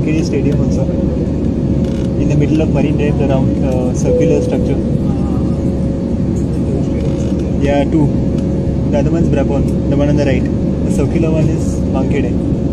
Wankhede Stadium also. In the middle of Marine Drive, the round circular structure. Yeah, two. The other one's Brabant, the one on the right. The circular one is Wankhede.